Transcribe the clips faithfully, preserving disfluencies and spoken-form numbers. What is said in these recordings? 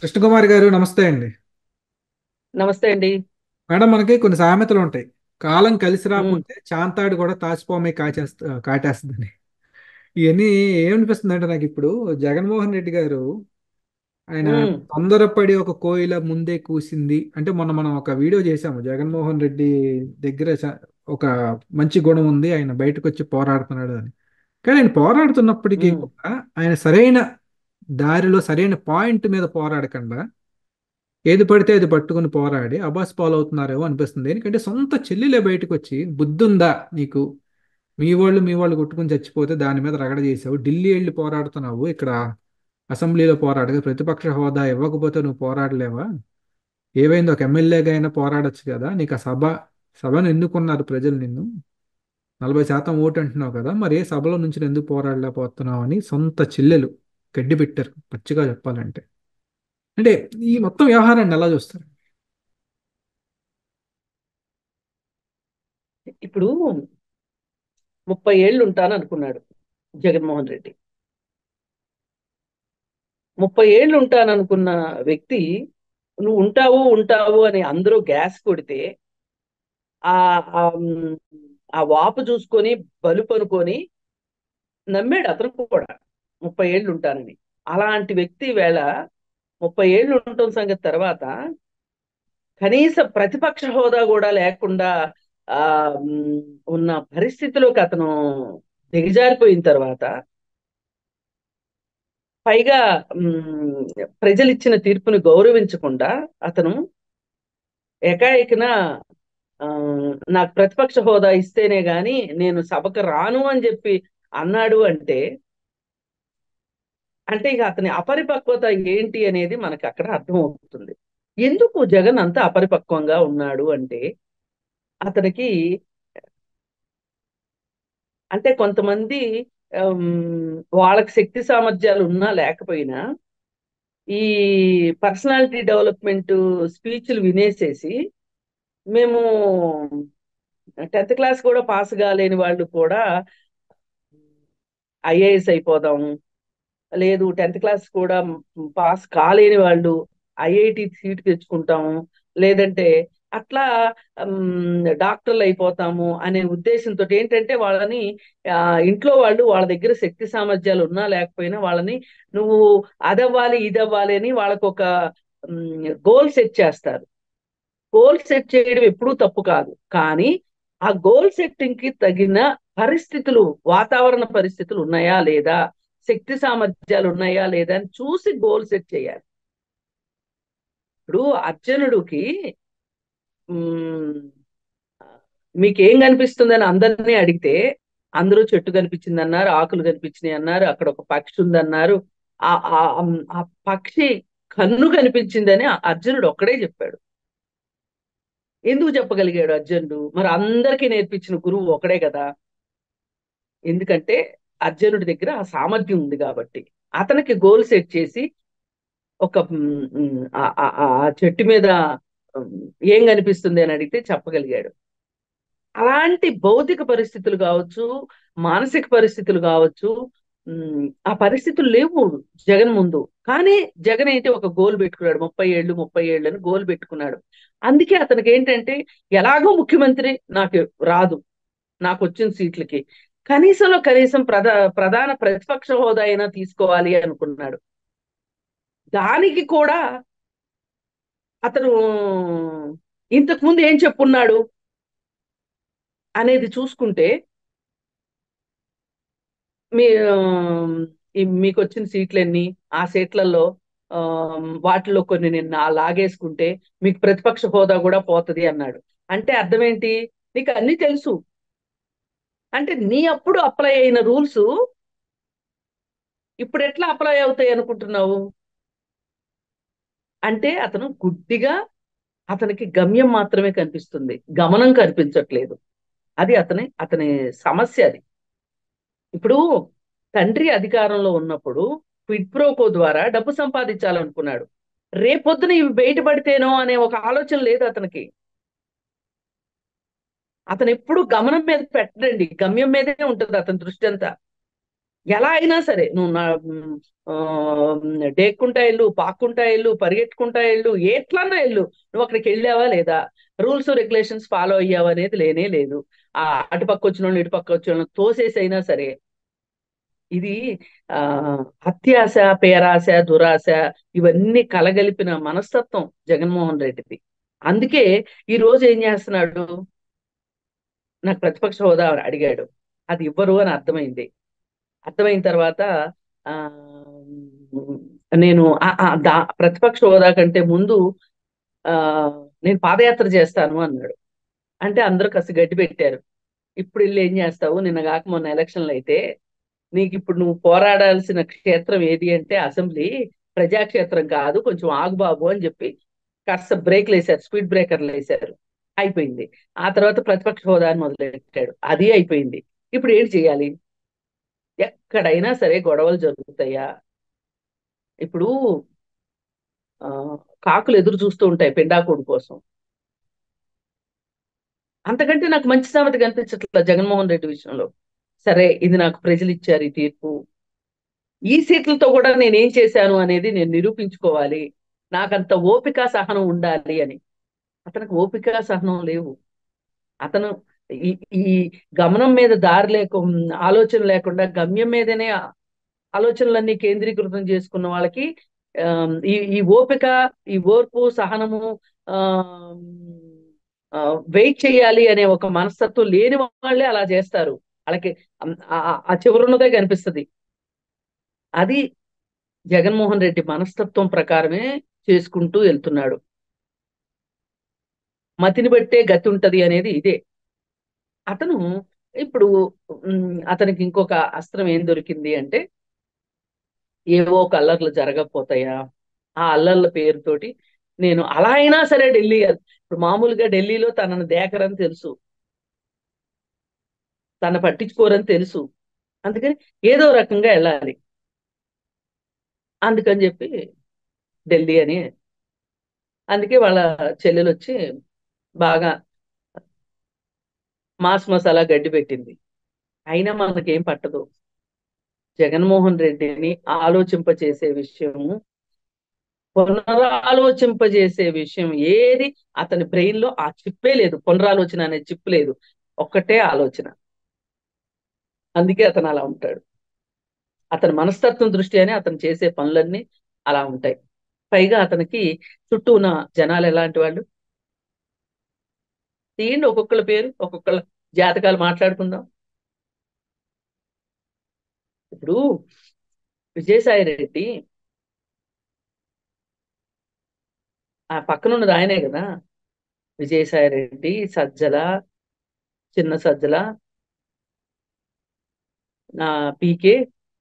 కృష్ణకుమారి గారు నమస్తే అండి. నమస్తే అండి. మేడం, మనకి కొన్ని సామెతలు ఉంటాయి. కాలం కలిసి ఉమ్, రాకపోతే చాంతాడు కూడా తాచిపోమే కాచేస్తా కాటేస్తుందని. ఇవన్నీ ఏమనిపిస్తుంది అంటే నాకు ఇప్పుడు జగన్మోహన్ రెడ్డి గారు ఆయన ఉమ్, తొందరపడి ఒక కోయిల ముందే కూసింది అంటే మొన్న మనం ఒక వీడియో చేశాము. జగన్మోహన్ రెడ్డి దగ్గర చ- ఒక మంచి గుణం ఉంది, ఆయన బయటకు వచ్చి పోరాడుతున్నాడు అని. కానీ ఆయన పోరాడుతున్నప్పటికీ ఉమ్, కూడా ఆయన సరైన దారిలో సరైన పాయింట్ మీద పోరాడకుండా ఏది పడితే అది పట్టుకుని పోరాడి అబాస్ పాలవుతున్నారేమో అనిపిస్తుంది. ఎందుకంటే సొంత చెల్లిలే బయటకు వచ్చి బుద్ధుందా నీకు, మీ వాళ్ళు మీ వాళ్ళు కొట్టుకుని చచ్చిపోతే దాని మీద రగడ చేసావు, ఢిల్లీ వెళ్ళి పోరాడుతున్నావు, ఇక్కడ అసెంబ్లీలో పోరాడగా ప్రతిపక్ష హోదా ఇవ్వకపోతే నువ్వు పోరాడలేవా, ఏవైంది ఒక ఎమ్మెల్యేగా అయినా పోరాడొచ్చు కదా, నీకు ఆ సభ సభను ఎన్నుకున్నారు ప్రజలు నిన్ను, నలభై శాతం ఓటు అంటున్నావు కదా, మరి ఏ సభలో నుంచి ఎందుకు పోరాడలేకపోతున్నావు అని సొంత చెల్లెలు గడ్డి పెట్టారు పచ్చిగా చెప్పాలంటే. అంటే ఈ మొత్తం వ్యవహారాన్ని ఎలా చూస్తారు? ఇప్పుడు ముప్పై ఏళ్ళు ఉంటాను అనుకున్నాడు జగన్మోహన్ రెడ్డి. ముప్పై ఏళ్ళు ఉంటాను అనుకున్న వ్యక్తి, నువ్వు ఉంటావు ఉంటావు అని అందరూ గ్యాస్ కొడితే ఆ ఆ ఉమ్, ఆ వాపు చూసుకొని బలుపు అనుకొని నమ్మాడు అతను కూడా ముప్పై ఏళ్ళు ఉంటానని. అలాంటి వ్యక్తి వేళ ముప్పై ఏళ్ళు ఉండటం సంగతి తర్వాత కనీస ప్రతిపక్ష హోదా కూడా లేకుండా ఆ ఉమ్, ఉన్న పరిస్థితిలోకి అతను దిగజారిపోయిన తర్వాత, పైగా ఉమ్, ప్రజలు ఇచ్చిన తీర్పుని గౌరవించకుండా అతను ఏకాఏకిన ఆ, నాకు ప్రతిపక్ష హోదా ఇస్తేనే గాని నేను సభకు రాను అని చెప్పి అన్నాడు అంటే, అంటే ఇక అతని అపరిపక్వత ఏంటి అనేది మనకు అక్కడ అర్థమవుతుంది. ఎందుకు జగన్ అంత అపరిపక్వంగా ఉన్నాడు అంటే, అతనికి అంటే కొంతమంది ఆమ్, వాళ్ళకి శక్తి సామర్థ్యాలు ఉన్నా లేకపోయినా ఈ పర్సనాలిటీ డెవలప్మెంట్ స్పీచ్లు వినేసేసి, మేము టెన్త్ క్లాస్ కూడా పాస్ కాలేని వాళ్ళు కూడా ఐఏఎస్ అయిపోదాము, లేదు టెన్త్ క్లాస్ కూడా పాస్ కాలేని వాళ్ళు ఐఐటి సీట్ తెచ్చుకుంటాము, లేదంటే అట్లా ఉమ్, డాక్టర్లు అయిపోతాము అనే ఉద్దేశంతో ఏంటంటే వాళ్ళని ఆ, ఇంట్లో వాళ్ళు వాళ్ళ దగ్గర శక్తి సామర్థ్యాలు ఉన్నా లేకపోయినా వాళ్ళని నువ్వు అదవ్వాలి ఇదవ్వాలి అని వాళ్ళకు ఒక గోల్ సెట్ చేస్తారు. గోల్ సెట్ చేయడం ఎప్పుడూ తప్పు కాదు, కానీ ఆ గోల్ సెట్టింగ్ కి తగిన పరిస్థితులు, వాతావరణ పరిస్థితులు ఉన్నాయా లేదా, శక్తి సామర్థ్యాలు ఉన్నాయా లేదా అని చూసి గోల్ సెట్ చేయాలి. ఇప్పుడు అర్జునుడికి ఉమ్, మీకేం కనిపిస్తుందని అందరినీ అడిగితే అందరూ చెట్టు కనిపించింది అన్నారు, ఆకులు కనిపించినాయి అన్నారు, అక్కడ ఒక పక్షి ఉందన్నారు. ఆ ఆ ఆ పక్షి కన్ను కనిపించిందని అర్జునుడు ఒక్కడే చెప్పాడు. ఎందుకు చెప్పగలిగాడు అర్జునుడు? మరి అందరికీ నేర్పించిన గురువు ఒకడే కదా. ఎందుకంటే అర్జునుడి దగ్గర ఆ సామర్థ్యం ఉంది కాబట్టి. అతనికి గోల్ సెట్ చేసి ఒక ఉమ్, ఉమ్, ఆ ఆ- ఆ చెట్టు మీద ఉమ్, ఏం కనిపిస్తుంది అని అడిగితే చెప్పగలిగాడు. అలాంటి భౌతిక పరిస్థితులు కావచ్చు, మానసిక పరిస్థితులు కావచ్చు, ఉమ్, ఆ పరిస్థితులు లేవు జగన్ ముందు. కానీ జగన్ అయితే ఒక గోల్ పెట్టుకున్నాడు, ముప్పై ఏళ్ళు ముప్పై ఏళ్ళు అని గోల్ పెట్టుకున్నాడు. అందుకే అతనికి ఏంటంటే, ఎలాగో ముఖ్యమంత్రి నాకు రాదు, నాకు వచ్చిన సీట్లకి కనీసంలో కనీసం ప్రధా ప్రధాన ప్రతిపక్ష హోదా అయినా తీసుకోవాలి అనుకున్నాడు. దానికి కూడా అతను ఇంతకు ముందు ఏం చెప్పున్నాడు అనేది చూసుకుంటే, మీ ఆ, ఈ మీకు వచ్చిన సీట్లు ఎన్ని, ఆ సీట్లలో ఆ, వాటిలో కొన్ని నేను నా లాగేసుకుంటే మీకు ప్రతిపక్ష హోదా కూడా పోతది అన్నాడు. అంటే అర్థం ఏంటి? నీకు అన్ని తెలుసు, అంటే నీ అప్పుడు అప్లై అయిన రూల్స్ ఇప్పుడు ఎట్లా అప్లై అవుతాయి అనుకుంటున్నావు? అంటే అతను గుడ్డిగా, అతనికి గమ్యం మాత్రమే కనిపిస్తుంది, గమనం కనిపించట్లేదు. అది అతని అతని సమస్య అది. ఇప్పుడు తండ్రి అధికారంలో ఉన్నప్పుడు క్విడ్ ప్రోకో ద్వారా డబ్బు సంపాదించాలనుకున్నాడు. రేపొద్దున ఇవి బయటపడితేనో అనే ఒక ఆలోచన లేదు అతనికి. అతను ఎప్పుడు గమనం మీద పెట్టడండి, గమ్యం మీదే ఉంటుంది అతని దృష్టి అంతా. ఎలా అయినా సరే నువ్వు నా ఉమ్, ఆ, డేక్కుంటా వెళ్ళు, పాక్కుంటా వెళ్ళు, పరిగెట్టుకుంటా వెళ్ళు, ఎట్లన్నా వెళ్ళు, నువ్వు అక్కడికి వెళ్ళావా లేదా, రూల్స్ రెగ్యులేషన్స్ ఫాలో అయ్యావా అనేది లేనే లేదు. ఆ అటుపక్క వచ్చిన వాళ్ళు ఇటుపక్క వచ్చిన వాళ్ళు తోసేసి అయినా సరే, ఇది ఆ అత్యాశ, పేరాశ, దురాశ, ఇవన్నీ కలగలిపిన మనస్తత్వం జగన్మోహన్ రెడ్డిది. అందుకే ఈ రోజు ఏం చేస్తున్నాడు, నాకు ప్రతిపక్ష హోదా అడిగాడు, అది ఇవ్వరు అని అర్థమైంది. అర్థమైన తర్వాత ఆ నేను ఆ- ఆ దా- ప్రతిపక్ష హోదా కంటే ముందు ఆ నేను పాదయాత్ర చేస్తాను అన్నాడు. అంటే అందరూ కసి గడ్డి పెట్టారు. ఇప్పుడు వెళ్ళి ఏం చేస్తావు, నిన్న కాక మొన్న ఎలక్షన్లు అయితే, నీకు ఇప్పుడు నువ్వు పోరాడాల్సిన క్షేత్రం ఏది అంటే అసెంబ్లీ, ప్రజాక్షేత్రం కాదు, కొంచెం ఆగుబాబు అని చెప్పి కాస్త బ్రేక్లు వేశారు, స్పీడ్ బ్రేకర్లు వేశారు. అయిపోయింది. ఆ తర్వాత ప్రతిపక్ష హోదాని మొదలెట్టాడు, అది అయిపోయింది. ఇప్పుడు ఏం చేయాలి, ఎక్కడైనా సరే గొడవలు జరుగుతాయా? ఇప్పుడు ఆ కాకులు ఎదురు చూస్తూ ఉంటాయి పెండాకోడి కోసం. అంతకంటే నాకు మంచి సామెత కనిపించట్ల జగన్మోహన్ రెడ్డి విషయంలో. సరే, ఇది నాకు ప్రజలు ఇచ్చారు ఈ తీర్పు, ఈ సీట్లతో కూడా నేనేం చేశాను అనేది నేను నిరూపించుకోవాలి, నాకంత ఓపిక సహనం ఉండాలి అని. అతనికి ఓపిక సహనం లేవు. అతను ఈ ఈ గమనం మీద దారి లేకు ఆలోచన లేకుండా గమ్యం మీదనే ఆలోచనలన్నీ కేంద్రీకృతం చేసుకున్న వాళ్ళకి ఆ, ఈ ఈ ఓపిక, ఈ ఓర్పు, సహనము, ఆ వెయిట్ చేయాలి అనే ఒక మనస్తత్వం లేని వాళ్ళే అలా చేస్తారు. వాళ్ళకి ఆ ఆ- ఆ చివరున్నదే కనిపిస్తుంది. అది జగన్మోహన్ రెడ్డి మనస్తత్వం ప్రకారమే చేసుకుంటూ వెళ్తున్నాడు. మతిని బట్టే గతి ఉంటది అనేది ఇదే. అతను ఇప్పుడు ఉమ్, అతనికి ఇంకొక అస్త్రం ఏం దొరికింది అంటే, ఏవో ఒక అల్లర్లు జరగకపోతాయా, ఆ అల్లర్ల పేరుతోటి నేను అలా అయినా సరే ఢిల్లీ వెళ్- ఇప్పుడు మామూలుగా ఢిల్లీలో తనను దేకరని తెలుసు, తన పట్టించుకోరని తెలుసు. అందుకని ఏదో రకంగా వెళ్ళాలి. అందుకని చెప్పి ఢిల్లీ అని, అందుకే వాళ్ళ చెల్లెలు వచ్చి బాగా మాస్ మసాలా గడ్డి పెట్టింది. అయినా మనకేం పట్టదు. జగన్మోహన్ రెడ్డిని ఆలోచింపచేసే విషయము, పునరాలోచింపజేసే విషయం ఏది అతని బ్రెయిన్ లో ఆ చిప్పే లేదు. పునరాలోచన అనే చిప్ లేదు, ఒక్కటే ఆలోచన. అందుకే అతను అలా ఉంటాడు. అతని మనస్తత్వం దృష్ట్యానే అతను చేసే పనులన్నీ అలా ఉంటాయి. పైగా అతనికి చుట్టూ ఉన్న జనాలు ఎలాంటి వాళ్ళు, తీయండి ఒక్కొక్కళ్ళ పేరు, ఒక్కొక్కళ్ళ జాతకాలు మాట్లాడుకుందాం. ఇప్పుడు విజయసాయి రెడ్డి ఆ పక్కనున్నది ఆయనే కదా. విజయసాయి రెడ్డి, సజ్జల, చిన్న సజ్జల, నా పీకే,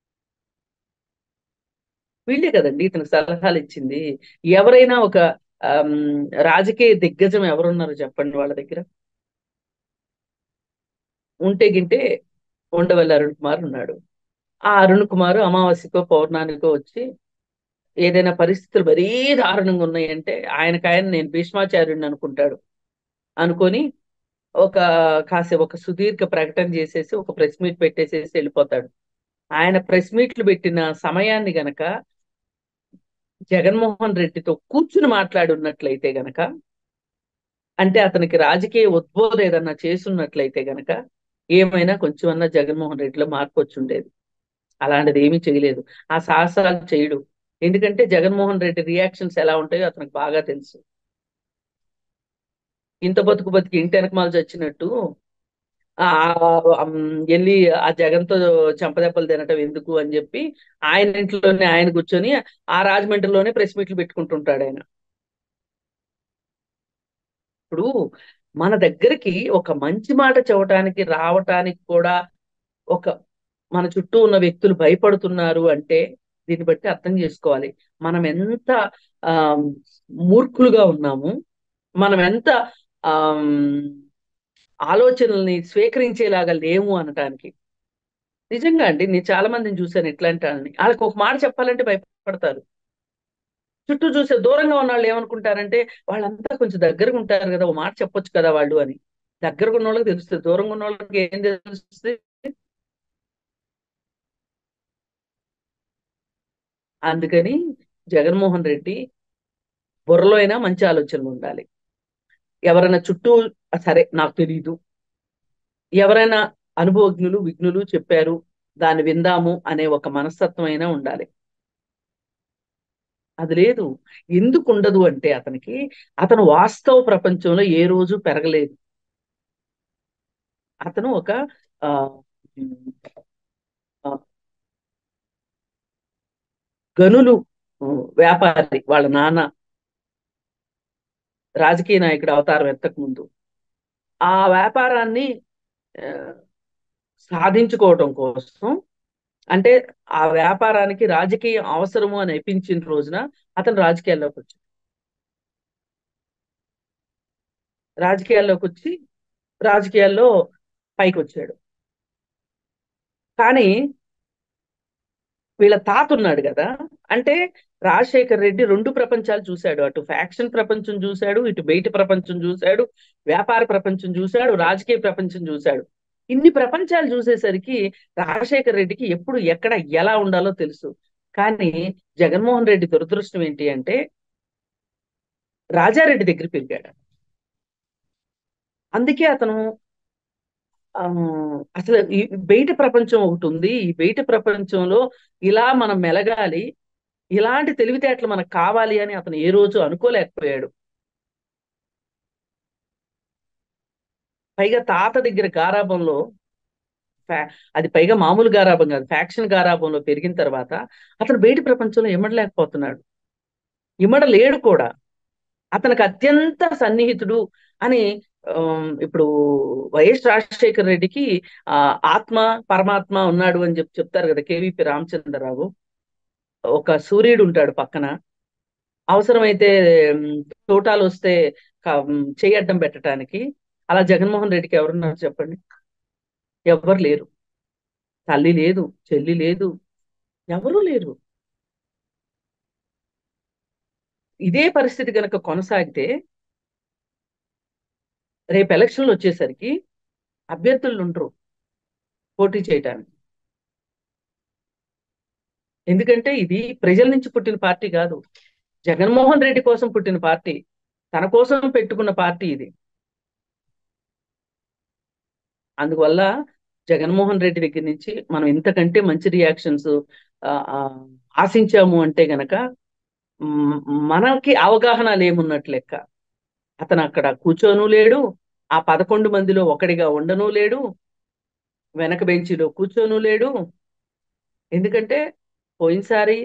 వీళ్ళే కదండి ఇతనికి సలహాలు ఇచ్చింది. ఎవరైనా ఒక ఆమ్, రాజకీయ దిగ్గజం ఎవరున్నారు చెప్పండి వాళ్ళ దగ్గర. ఉంటే గింటే ఉండవల్లి అరుణ్ కుమార్ ఉన్నాడు. ఆ అరుణ్ కుమార్ అమావాస్యకో పౌర్ణానికో వచ్చి ఏదైనా పరిస్థితులు మరీ దారుణంగా ఉన్నాయంటే ఆయనకాయన నేను భీష్మాచార్యుడిని అనుకుంటాడు. అనుకొని ఒక కాసేపు ఒక సుదీర్ఘ ప్రకటన చేసేసి ఒక ప్రెస్ మీట్ పెట్టేసేసి వెళ్ళిపోతాడు. ఆయన ప్రెస్ మీట్లు పెట్టిన సమయాన్ని గనక జగన్మోహన్ రెడ్డితో కూర్చుని మాట్లాడి ఉన్నట్లయితే గనక, అంటే అతనికి రాజకీయ ఉద్బోధ ఏదన్నా చేసున్నట్లయితే గనక, ఏమైనా కొంచెమన్నా జగన్మోహన్ రెడ్డిలో మార్పు వచ్చి ఉండేది. అలాంటిది ఏమీ చేయలేదు. ఆ సాహసాలు చేయడు. ఎందుకంటే జగన్మోహన్ రెడ్డి రియాక్షన్స్ ఎలా ఉంటాయో అతనికి బాగా తెలుసు. ఇంత బతుకు బతికి ఇంటి వెనకమాల చచ్చినట్టు ఆ అమ్, వెళ్ళి ఆ జగన్తో చెంపదెబ్బలు తినటం ఎందుకు అని చెప్పి ఆయన ఇంట్లోనే ఆయన కూర్చొని ఆ రాజమండ్రిలోనే ప్రెస్ మీట్లు పెట్టుకుంటుంటాడు ఆయన. ఇప్పుడు మన దగ్గరికి ఒక మంచి మాట చెప్పడానికి రావటానికి కూడా ఒక మన చుట్టూ ఉన్న వ్యక్తులు భయపడుతున్నారు అంటే దీన్ని బట్టి అర్థం చేసుకోవాలి మనం ఎంత ఆ మూర్ఖులుగా ఉన్నాము, మనం ఎంత ఆ ఆలోచనల్ని స్వీకరించేలాగా లేము అనటానికి. నిజంగా అండి, నేను చాలా మందిని చూశాను ఇట్లాంటి వాళ్ళని. వాళ్ళకి ఒక మాట చెప్పాలంటే భయపడతారు. చుట్టూ చూసే దూరంగా ఉన్న వాళ్ళు ఏమనుకుంటారంటే, వాళ్ళంతా కొంచెం దగ్గరగా ఉంటారు కదా, ఒక మాట చెప్పొచ్చు కదా వాళ్ళు అని. దగ్గరగా ఉన్న వాళ్ళకి తెలుస్తుంది, దూరంగా ఉన్న వాళ్ళకి ఏం తెలుస్తుంది. అందుకని జగన్మోహన్ రెడ్డి బుర్రలో అయినా మంచి ఆలోచనలు ఉండాలి. ఎవరైనా చుట్టూ సరే నాకు తెలియదు, ఎవరైనా అనుభవజ్ఞులు విఘ్నులు చెప్పారు దాన్ని విందాము అనే ఒక మనస్తత్వం అయినా ఉండాలి. అది లేదు. ఎందుకు ఉండదు అంటే అతనికి, అతను వాస్తవ ప్రపంచంలో ఏ రోజు పెరగలేదు. అతను ఒక ఆ, ఆ, గనులు ఆ, వ్యాపారి. వాళ్ళ నాన్న రాజకీయ నాయకుడు అవతారం ఎత్తక ముందు ఆ వ్యాపారాన్ని ఆ, సాధించుకోవటం కోసం, అంటే ఆ వ్యాపారానికి రాజకీయం అవసరము అని అనిపించిన రోజున అతను రాజకీయాల్లోకి వచ్చాడు. రాజకీయాల్లోకి వచ్చి రాజకీయాల్లో పైకి వచ్చాడు. కానీ వీళ్ళ తాత ఉన్నాడు కదా, అంటే రాజశేఖర్ రెడ్డి రెండు ప్రపంచాలు చూశాడు. అటు ఫ్యాక్షన్ ప్రపంచం చూశాడు, ఇటు బయట ప్రపంచం చూశాడు, వ్యాపార ప్రపంచం చూశాడు, రాజకీయ ప్రపంచం చూశాడు. ఇన్ని ప్రపంచాలు చూసేసరికి రాజశేఖర్ రెడ్డికి ఎప్పుడు ఎక్కడ ఎలా ఉండాలో తెలుసు. కానీ జగన్మోహన్ రెడ్డి దురదృష్టం ఏంటి అంటే రాజారెడ్డి దగ్గర పెరిగాడు. అందుకే అతను ఆ, అసలు ఈ బయట ప్రపంచం ఒకటి ఉంది, ఈ బయట ప్రపంచంలో ఇలా మనం మెలగాలి, ఇలాంటి తెలివితేటలు మనకు కావాలి అని అతను ఏ రోజు అనుకోలేకపోయాడు. పైగా తాత దగ్గర గారాబంలో, ఫ్యా- అది పైగా మామూలు గారాబం కాదు, ఫ్యాక్షన్ గారాబంలో పెరిగిన తర్వాత అతను బయట ప్రపంచంలో ఇమ్మడలేకపోతున్నాడు. ఇమ్మడలేడు కూడా. అతనికి అత్యంత సన్నిహితుడు అని ఆమ్, ఇప్పుడు వైఎస్ రాజశేఖర రెడ్డికి ఆ ఆత్మ పరమాత్మ ఉన్నాడు అని చెప్పి చెప్తారు కదా కేవీపీ రామచంద్రరావు. ఒక సూర్యుడు ఉంటాడు పక్కన, అవసరమైతే ఉమ్, తోటాలు వస్తే క- ఉమ్, చెయ్యి అడ్డం పెట్టడానికి. అలా జగన్మోహన్ రెడ్డికి ఎవరున్నారు చెప్పండి? ఎవ్వరు లేరు. తల్లి లేదు, చెల్లి లేదు, ఎవరూ లేరు. ఇదే పరిస్థితి కనుక కొనసాగితే రేపు ఎలక్షన్లు వచ్చేసరికి అభ్యర్థులు ఉండరు పోటీ చేయడానికి. ఎందుకంటే ఇది ప్రజల నుంచి పుట్టిన పార్టీ కాదు, జగన్మోహన్ రెడ్డి కోసం పుట్టిన పార్టీ, తన కోసం పెట్టుకున్న పార్టీ ఇది. అందువల్ల జగన్మోహన్ రెడ్డి దగ్గర నుంచి మనం ఇంతకంటే మంచి రియాక్షన్స్ ఆశించాము అంటే గనక మ్, మనకి అవగాహన లేమున్నట్లు లెక్క. అతను అక్కడ కూర్చోను లేడు, ఆ పదకొండు మందిలో ఒకడిగా ఉండను లేడు, వెనక బెంచీలో కూర్చోను లేడు. ఎందుకంటే పోయినసారి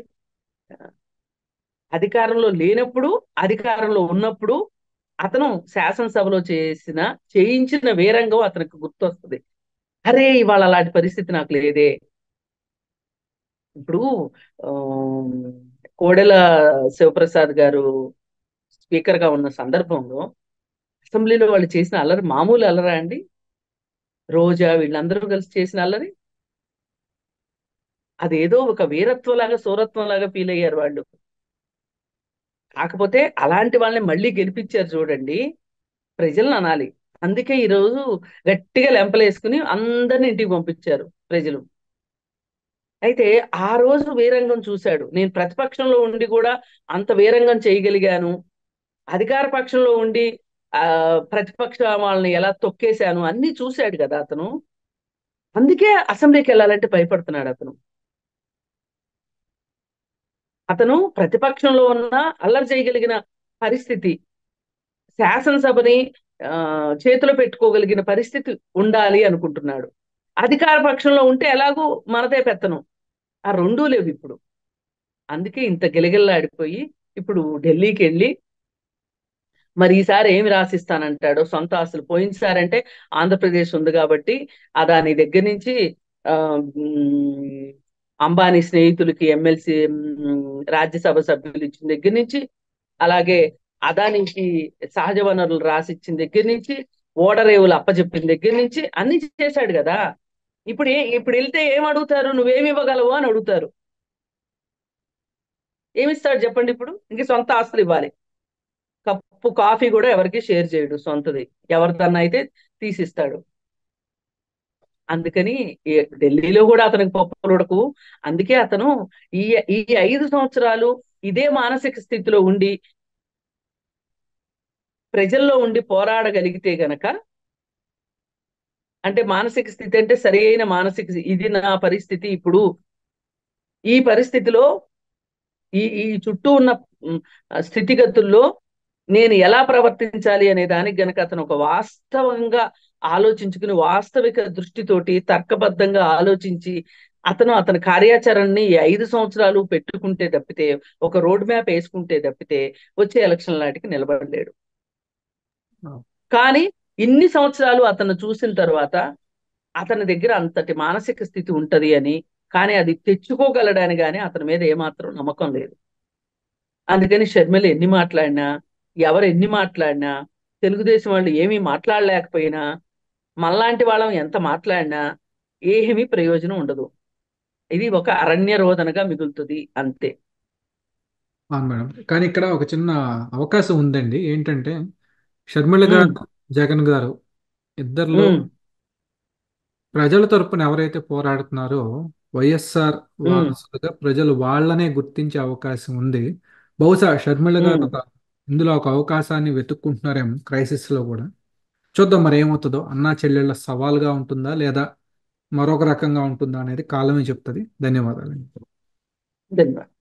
అధికారంలో లేనప్పుడు, అధికారంలో ఉన్నప్పుడు అతను శాసనసభలో చేసిన చేయించిన వీరంగం అతనికి గుర్తొస్తుంది. అరే ఇవాళ అలాంటి పరిస్థితి నాకు లేదే. ఇప్పుడు ఆ, కోడెల శివప్రసాద్ గారు స్పీకర్ గా ఉన్న సందర్భంలో అసెంబ్లీలో వాళ్ళు చేసిన అల్లరి మామూలు అల్లరా అండి? రోజా వీళ్ళందరూ కలిసి చేసిన అల్లరి అదేదో ఒక వీరత్వం లాగా సూరత్వం లాగా ఫీల్ అయ్యారు వాళ్ళు. కాకపోతే అలాంటి వాళ్ళని మళ్ళీ గెలిపించారు చూడండి, ప్రజలను అనాలి. అందుకే ఈరోజు గట్టిగా లెంపలేసుకుని అందరిని ఇంటికి పంపించారు ప్రజలు. అయితే ఆ రోజు వీరంగం చూశాడు. నేను ప్రతిపక్షంలో ఉండి కూడా అంత వీరంగం చేయగలిగాను, అధికార పక్షంలో ఉండి ఆ ప్రతిపక్ష వాళ్ళని ఎలా తొక్కేశాను అన్ని చూశాడు కదా అతను. అందుకే అసెంబ్లీకి వెళ్ళాలంటే భయపడుతున్నాడు అతను. అతను ప్రతిపక్షంలో ఉన్న అల్లరి చేయగలిగిన పరిస్థితి, శాసనసభని ఆ చేతిలో పెట్టుకోగలిగిన పరిస్థితి ఉండాలి అనుకుంటున్నాడు. అధికార పక్షంలో ఉంటే ఎలాగూ మనదే పెత్తనం. ఆ రెండూ లేవు ఇప్పుడు. అందుకే ఇంత గిలగిల్లాడిపోయి ఇప్పుడు ఢిల్లీకి వెళ్ళి మరి ఈసారి ఏమి రాసిస్తానంటాడో. సొంత ఆస్తులు పోయినసారి అంటే ఆంధ్రప్రదేశ్ ఉంది కాబట్టి అదాని దగ్గర నుంచి ఆ ఉమ్, అంబానీ స్నేహితులకి ఎమ్మెల్సీ రాజ్యసభ సభ్యులు ఇచ్చిన దగ్గర నుంచి, అలాగే అదానికి సహజ వనరులు రాసిచ్చిన దగ్గర నుంచి, ఓడరేవులు అప్పచెప్పిన దగ్గర నుంచి అన్ని చేశాడు కదా. ఇప్పుడు ఏ ఇప్పుడు వెళ్తే ఏం అడుగుతారు? నువ్వేమి ఇవ్వగలవు అని అడుగుతారు. ఏమిస్తాడు చెప్పండి? ఇప్పుడు ఇంక సొంత ఆస్తులు ఇవ్వాలి. కప్పు కాఫీ కూడా ఎవరికి షేర్ చేయడు సొంతది, ఎవరిదన్నా అయితే తీసిస్తాడు. అందుకని ఈ ఢిల్లీలో కూడా అతనికి పప్పులుడకు. అందుకే అతను ఈ ఈ ఐదు సంవత్సరాలు ఇదే మానసిక స్థితిలో ఉండి ప్రజల్లో ఉండి పోరాడగలిగితే గనక, అంటే మానసిక స్థితి అంటే సరి అయిన మానసిక స్థితి, ఇది నా పరిస్థితి ఇప్పుడు, ఈ పరిస్థితిలో ఈ ఈ చుట్టూ ఉన్న ఉమ్, స్థితిగతుల్లో నేను ఎలా ప్రవర్తించాలి అనే దానికి గనక అతను ఒక వాస్తవంగా ఆలోచించుకుని, వాస్తవిక దృష్టితోటి తర్కబద్ధంగా ఆలోచించి అతను అతని కార్యాచరణని ఈ ఐదు సంవత్సరాలు పెట్టుకుంటే తప్పితే, ఒక రోడ్ మ్యాప్ వేసుకుంటే తప్పితే వచ్చే ఎలక్షన్ నాటికి నిలబడలేడు. కానీ ఇన్ని సంవత్సరాలు అతను చూసిన తర్వాత అతని దగ్గర అంతటి మానసిక స్థితి ఉంటది అని, కానీ అది తెచ్చుకోగలడని కానీ అతని మీద ఏమాత్రం నమ్మకం లేదు. అందుకని షర్మిల ఎన్ని మాట్లాడినా, ఎవరు ఎన్ని మాట్లాడినా, తెలుగుదేశం వాళ్ళు ఏమీ మాట్లాడలేకపోయినా, మనలాంటి వాళ్ళం ఎంత మాట్లాడినా ఏమీ ప్రయోజనం ఉండదు. ఇది ఒక అరణ్య రోదనగా మిగులుతుంది అంతే. అవును మేడం. కానీ ఇక్కడ ఒక చిన్న అవకాశం ఉందండి. ఏంటంటే షర్మిల ఉమ్, గారు, జగన్ గారు ఇద్దరిలో ఉమ్, ప్రజల తరపున ఎవరైతే పోరాడుతున్నారో వైఎస్ఆర్ ఉమ్, వారసులుగా ప్రజలు వాళ్ళనే గుర్తించే అవకాశం ఉంది. బహుశా షర్మిల గారు ఉమ్. ఒక ఇందులో ఒక అవకాశాన్ని వెతుక్కుంటున్నారేమో క్రైసిస్ లో కూడా. చూద్దాం మరి ఏమవుతుందో. అన్నా చెల్లెళ్ళ సవాల్గా ఉంటుందా లేదా మరొక రకంగా ఉంటుందా అనేది కాలమే చెప్తుంది. ధన్యవాదాలు. ధన్యవాదాలు.